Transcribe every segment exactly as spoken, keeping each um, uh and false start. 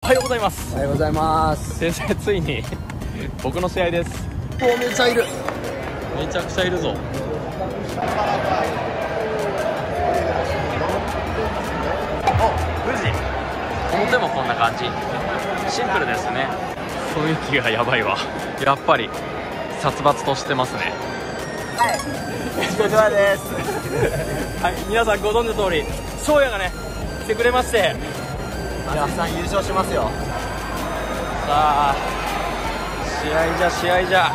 はようございます。 おはようございます。 先生、ついに僕の試合です。 お、めっちゃいる。 めちゃくちゃいるぞ。お、富士。表もこんな感じ。シンプルですね。雰囲気がやばいわ。やっぱり殺伐としてますね。 はい、お疲れ様です。 はい、皆さんご存知の通り翔也がね来てくれまして、 皆さん優勝しますよ。 さあ試合じゃ試合じゃ。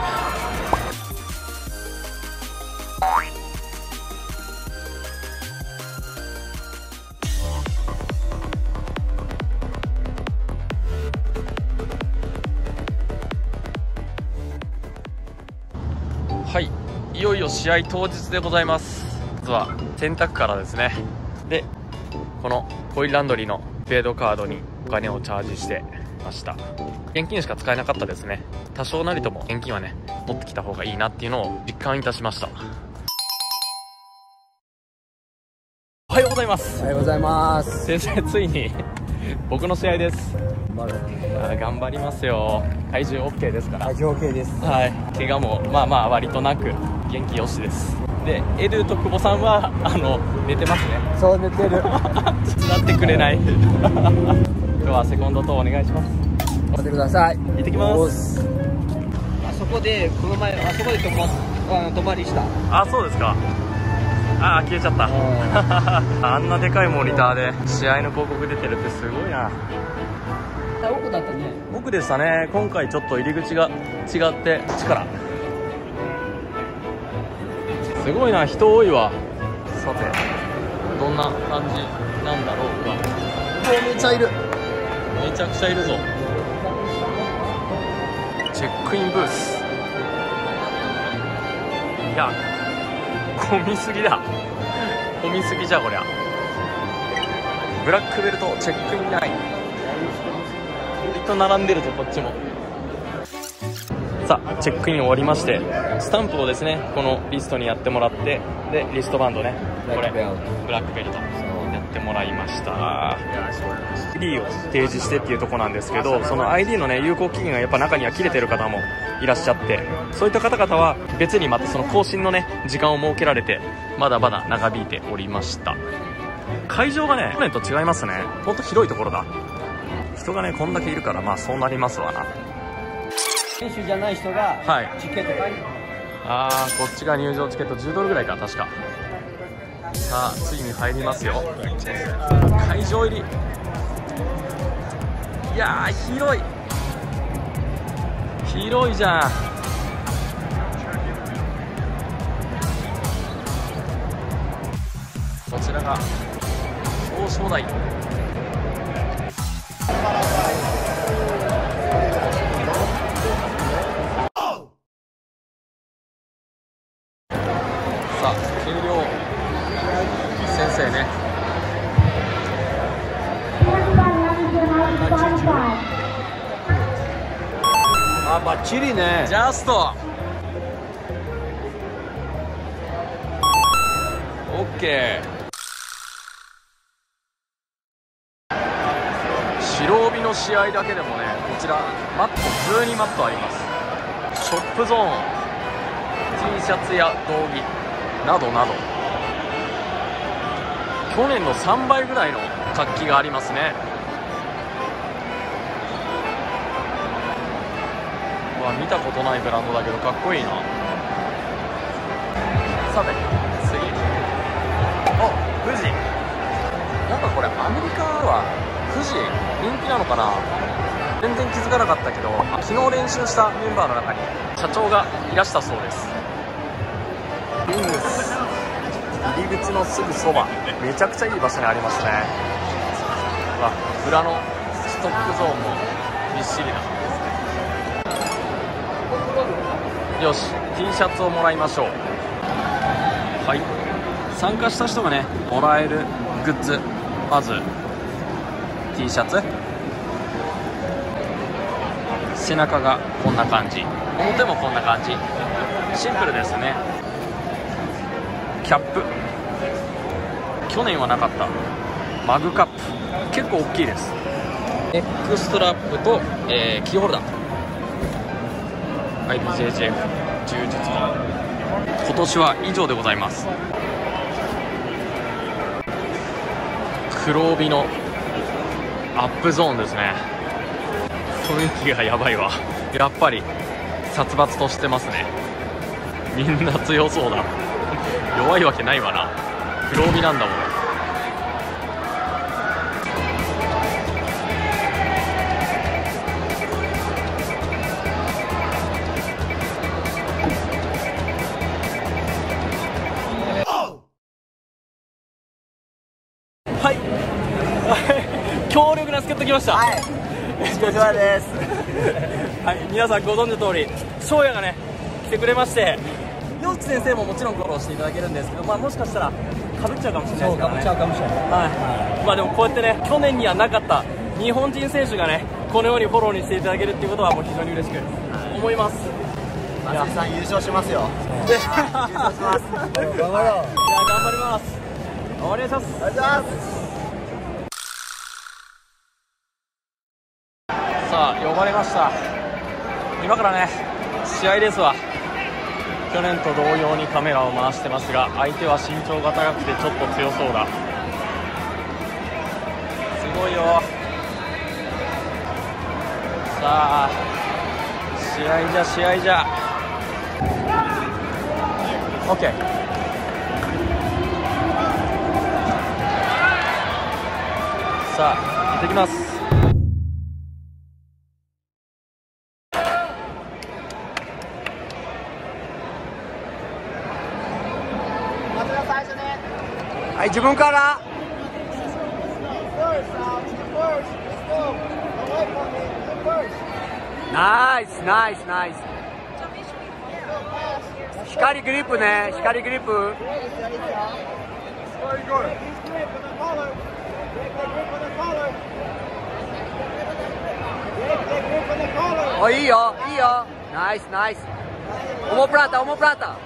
はい、いよいよ試合当日でございます。まずは洗濯からですね。でこのコインランドリーのペイドカードにお金をチャージしてました。現金しか使えなかったですね。多少なりとも現金はね持ってきた方がいいなっていうのを実感いたしました。おはようございます。 おはようございます。 先生、ついに僕の試合です。 頑張る。 あ、頑張りますよ。体重 OK ですから。 体重 OK です。 はい、怪我もまあまあ割となく元気よしです。でエドゥと久保さんはあの寝てますね。 そう、寝てる。 手伝ってくれない。今日はセコンドとお願いします。 頑張ってください。 行ってきます。 あそこでこの前あそこで泊まあの泊まりした。 あ、そうですか。あー、消えちゃった。あんなでかいモニターで試合の広告出てるってすごいな。 奥だったね。 奥でしたね。今回ちょっと入り口が違って力すごいな。人多いわ。さてどんな感じなんだろうか。 お、めっちゃいる。 めちゃくちゃいるぞ。チェックインブース。いや混みすぎだ。混みすぎじゃこりゃ。ブラックベルトチェックインライン。人並んでるぞこっちも。さあチェックイン終わりまして、スタンプをですねこのリストにやってもらって、でリストバンドね、これブラックベルトやってもらいました。 アイディー を提示してっていうとこなんですけど、その アイディー のね有効期限がやっぱ中には切れてる方もいらっしゃって、そういった方々は別にまたその更新のね時間を設けられてまだまだ長引いておりました。会場がね去年と違いますね。ほんと広いところだ。人がねこんだけいるから、まあそうなりますわな。 選手じゃない人がチケット買いに、 あー、こっちが入場チケットじゅうドルぐらいか確か。さあついに入りますよ。会場入り。いやー広い広いじゃん。こちらが表彰台。さあ計量先生ね。 あ、バッチリね。 ジャスト OK。 白帯の試合だけでもねこちらマットじゅうにマットあります。ショップゾーン T シャツや道着などなど去年のさんばいぐらいの活気がありますね。わ、見たことないブランドだけどかっこいいな。さて次、お、富士。なんかこれアメリカは富士人気なのかな。全然気づかなかったけど昨日練習したメンバーの中に社長がいらしたそうです。リングス入り口のすぐそば、めちゃくちゃいい場所にありますね。あ、裏のストックゾーンもびっしりなんですね。よし T シャツをもらいましょう。はい、参加した人がねもらえるグッズ、まず T シャツ、背中がこんな感じ、表もこんな感じ、シンプルですね。キャップ、去年はなかったマグカップ、結構大きいです。 ネックストラップと、えー、キーホルダー アイビージェージェーエフ 充実の今年は以上でございます。黒帯のアップゾーンですね。雰囲気がやばいわ。やっぱり殺伐としてますね。みんな強そうだ。弱いわけないわな。黒帯なんだもん。はい、強力な助っ人来ました。 はい、お疲れ様です。 はい、皆さんご存知の通り翔也がね来てくれまして、陽地先生ももちろんフォローしていただけるんですけど、まあ、もしかしたらかぶっちゃうかもしれないですからね。 そうかぶっちゃうかもしれない。 はい、まあでもこうやってね去年にはなかった日本人選手がねこのようにフォローにしていただけるっていうことはもう非常に嬉しく思います。 松井さん優勝しますよ。 優勝します。頑張ろう。 いや頑張ります。お願いします。 ありがとうございます。 さあ呼ばれました。今からね試合ですわ。去年と同様にカメラを回してますが、相手は身長が高くてちょっと強そうだ。すごいよ。さあ試合じゃ試合じゃ OK。 さあ行ってきます。 はい、自分から。ナイスナイスナイス。光グリップね、光グリップ。お、いいよいいよ。ナイスナイス。オモプラータオモプラータ。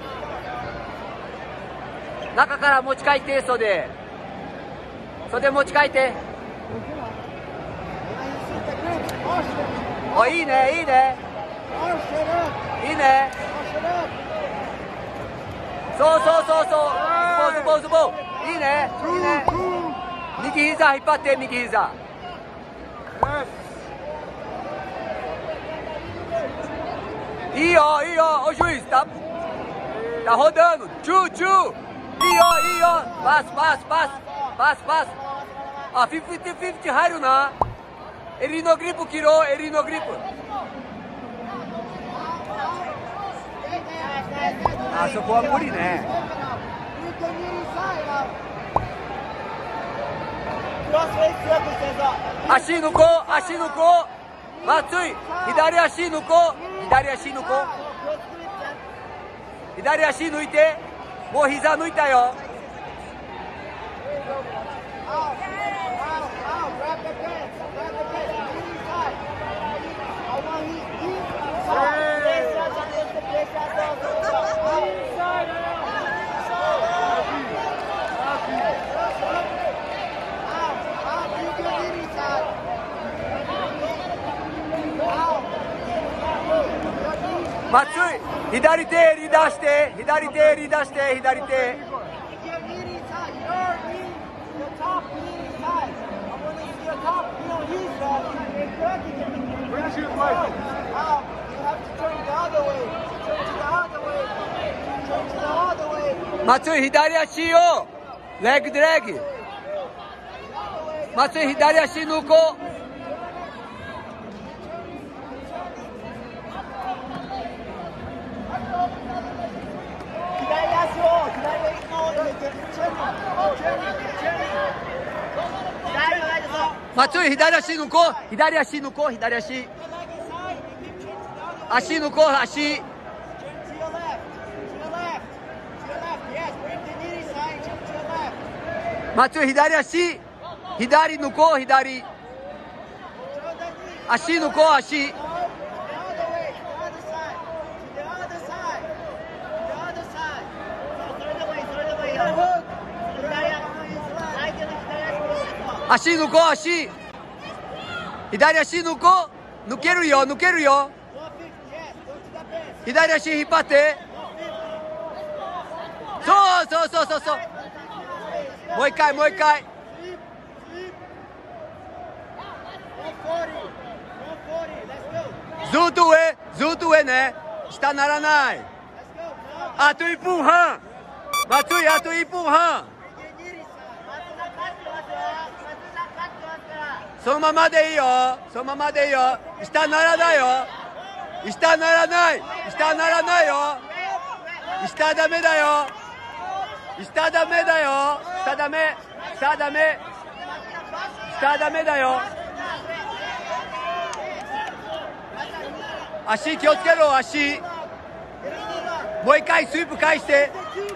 中から持ち帰って袖袖持ち帰って。お、いいねいいねいいね。そうそうそうそう、ズボンズボンズボン。いいねいいね。右膝引っ張って、右膝。いいよいいよ。おしゅいスタップ。tá rodando。チューチュー。いいよいいよ。パスパスパスパスパス。あ、フィフティフィフティ入るな。エリのグリップ切ろう。エリのグリップ。あそこは無理ね。足抜こう足抜こう。松井左足抜こう。左足抜こう。左足抜いて。もう膝抜いたよ。松井左手リーダーして、左手リーダーして、左手。松井左足をレッグドレッグ。松井左足抜こう。松井左足抜こう。左足抜こう。左足足抜こう。足。松井左足左抜こう。左足抜こう。足。足抜こう。足左足抜こう。抜けるよ、抜けるよ。左足引っ張って。そうそうそうそうそう。もう一回、もう一回。ずっと上、ずっと上ね。下ならない。あといっぷんはん。松井、あといっぷんはん。そのままでいいよ。そのままでいいよ。下ならないよ。下ならない。下ならないよ。下ダメだよ。下ダメだよ。下ダメ。下ダメ。下ダメだよ。足気をつけろ、足。もう一回スイープ返して。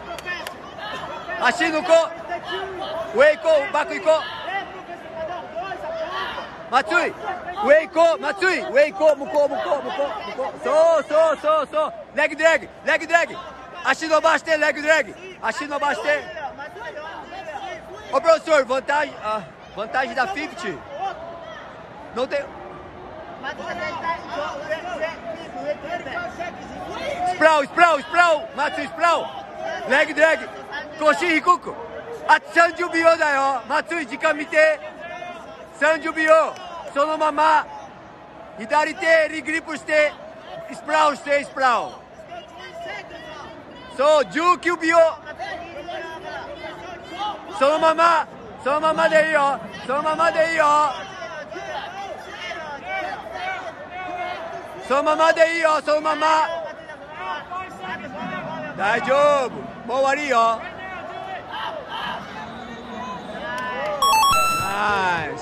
足抜こう。上行こう、バック行こう。松井、上行こう、松井、上行こう、向こう、向こう、向こう、向こう。そうそうそうそう。レッグドラッグ、レッグドラッグ。足伸ばして、レッグドラッグ。足伸ばして。Ô professor, vantagem, ah, vantagem da cinquenta. Não tem. Sprawl, sprawl, sprawl, Matsu, sprawl. Leg drag. 腰低く。あとさんじゅうびょうだよ。松井、時間見て。さんじゅうびょう。そのまま。左手、リグリップして。スプラウして、スプラウ。そう、じゅうきゅうびょう。そのまま。そのままでいいよ。そのままでいいよ。そのままでいいよ。そのまま。大丈夫。もう終わりよ。ナイス。